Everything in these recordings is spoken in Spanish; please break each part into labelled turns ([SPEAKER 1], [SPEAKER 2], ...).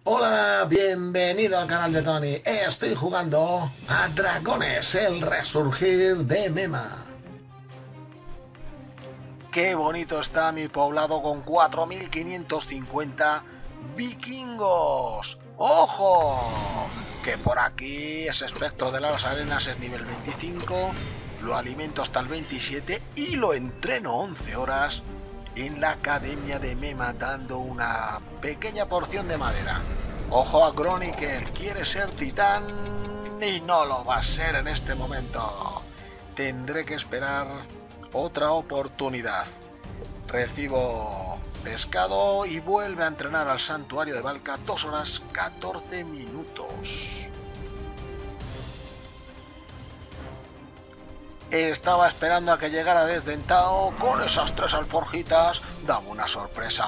[SPEAKER 1] Hola, bienvenido al canal de Tony. Estoy jugando a Dragones, el resurgir de Mema.
[SPEAKER 2] Qué bonito está mi poblado con 4550 vikingos. ¡Ojo! Que por aquí ese espectro de las arenas es nivel 25, lo alimento hasta el 27 y lo entreno 11 horas en la academia de Mema dando una pequeña porción de madera. Ojo a Groniker, quiere ser titán y no lo va a ser en este momento. Tendré que esperar otra oportunidad. Recibo pescado y vuelve a entrenar al santuario de Valka 2 horas 14 minutos. Estaba esperando a que llegara Desdentado con esas 3 alforjitas. Dame una sorpresa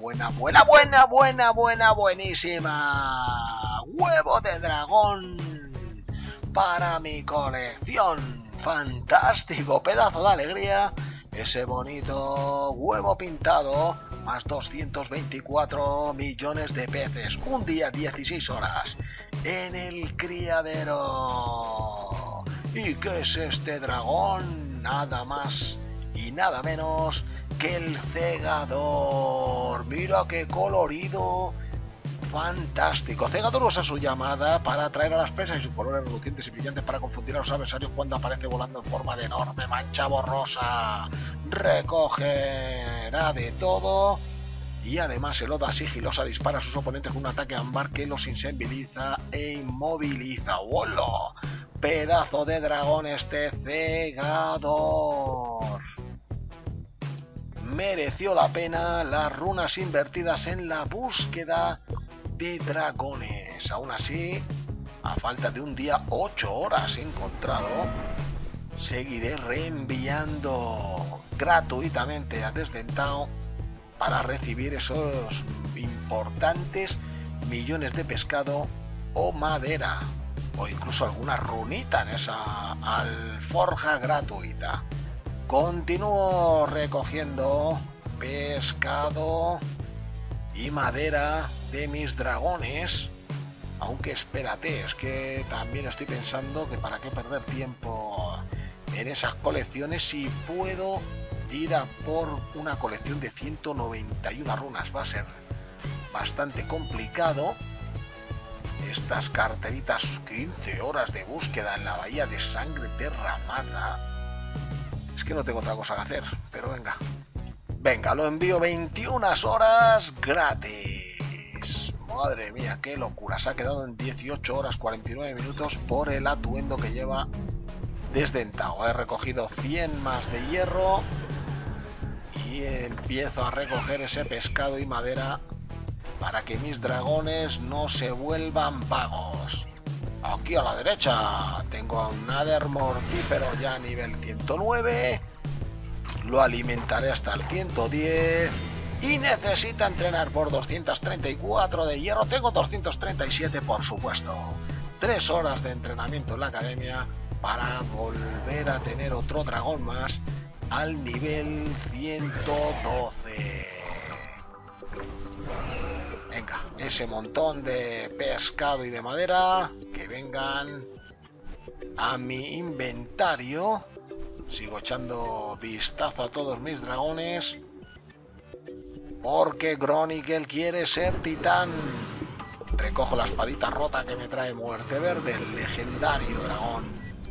[SPEAKER 2] buenísima. Huevo de dragón para mi colección. Fantástico, pedazo de alegría. Ese bonito huevo pintado, más 224 millones de peces. Un día 16 horas en el criadero. ¿Y qué es este dragón? Nada más y nada menos que el cegador. Mira qué colorido. Fantástico. Cegador usa su llamada para atraer a las presas y sus colores relucientes y brillantes para confundir a los adversarios cuando aparece volando en forma de enorme mancha borrosa. Recogerá de todo y además el Oda sigilosa dispara a sus oponentes con un ataque ámbar que los insensibiliza e inmoviliza. ¡Hola! Pedazo de dragón este cegador. Mereció la pena las runas invertidas en la búsqueda de dragones. Aún así, a falta de un día 8 horas encontrado, seguiré reenviando gratuitamente a Desdentado para recibir esos importantes millones de pescado o madera, o incluso alguna runita en esa alforja gratuita. Continúo recogiendo pescado y madera de mis dragones, aunque espérate, es que también estoy pensando que para qué perder tiempo en esas colecciones si puedo ir a por una colección de 191 runas. Va a ser bastante complicado. Estas carteritas, 15 horas de búsqueda en la bahía de sangre derramada. Es que no tengo otra cosa que hacer, pero venga. Venga, lo envío 21 horas gratis. Madre mía, qué locura. Se ha quedado en 18 horas 49 minutos por el atuendo que lleva Desdentado. He recogido 100 más de hierro y empiezo a recoger ese pescado y madera para que mis dragones no se vuelvan vagos. Aquí a la derecha tengo a un Nether mortífero ya a nivel 109. Lo alimentaré hasta el 110. Y necesita entrenar por 234 de hierro. Tengo 237 por supuesto. 3 horas de entrenamiento en la academia para volver a tener otro dragón más al nivel 112. Venga, ese montón de pescado y de madera que vengan a mi inventario. Sigo echando vistazo a todos mis dragones porque Groniker quiere ser titán. Recojo la espadita rota que me trae Muerte Verde, el legendario dragón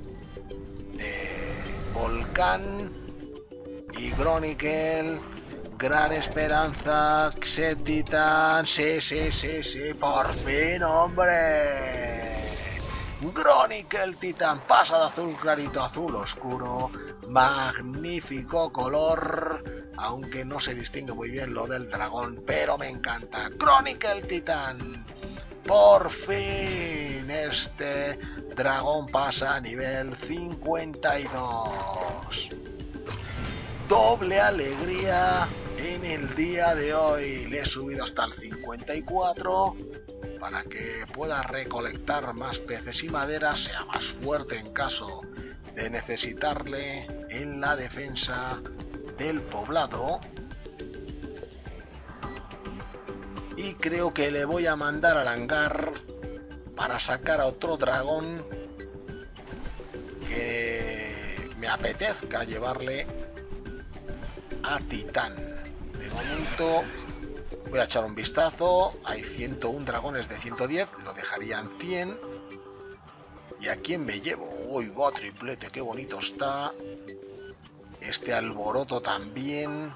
[SPEAKER 2] de Volcán. Y Groniker, gran esperanza, ser titán. Sí, por fin, hombre. Groniker el titán pasa de azul clarito a azul oscuro. Magnífico color, aunque no se distingue muy bien lo del dragón, pero me encanta. Groniker el titán. Por fin este dragón pasa a nivel 52. Doble alegría en el día de hoy. Le he subido hasta el 54 para que pueda recolectar más peces y madera, sea más fuerte en caso de necesitarle en la defensa del poblado. Y creo que le voy a mandar al hangar para sacar a otro dragón que me apetezca llevarle a Titán. De momento voy a echar un vistazo. Hay 101 dragones de 110, lo dejaría en 100. ¿Y a quién me llevo? Uy, va, triplete, qué bonito está. Este alboroto también.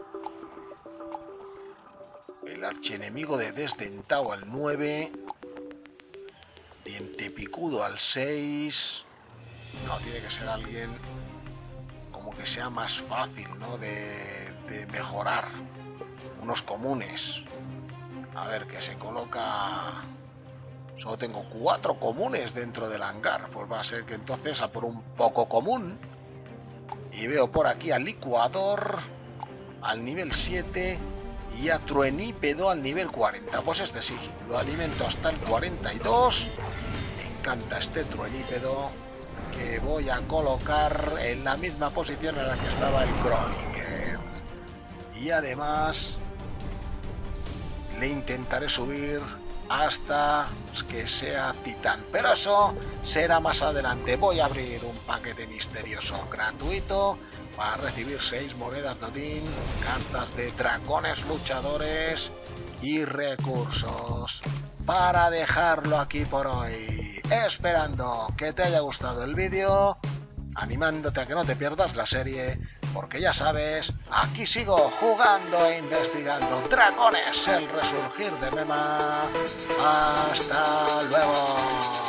[SPEAKER 2] El archienemigo de Desdentado al 9. Diente picudo al 6. No, tiene que ser alguien como que sea más fácil, ¿no? De mejorar. Unos comunes. A ver, que se coloca... Solo tengo 4 comunes dentro del hangar. Pues va a ser que entonces a por un poco común. Y veo por aquí al licuador al nivel 7 y a truenípedo al nivel 40. Pues este sí, lo alimento hasta el 42. Me encanta este truenípedo, que voy a colocar en la misma posición en la que estaba el Kroninger. Y además le intentaré subir hasta que sea Titán, pero eso será más adelante. Voy a abrir un paquete misterioso gratuito para recibir 6 monedas de Odín, cartas de dragones luchadores y recursos, para dejarlo aquí por hoy, esperando que te haya gustado el vídeo, animándote a que no te pierdas la serie, porque ya sabes, aquí sigo jugando e investigando Dragones, el resurgir de Mema. ¡Hasta luego!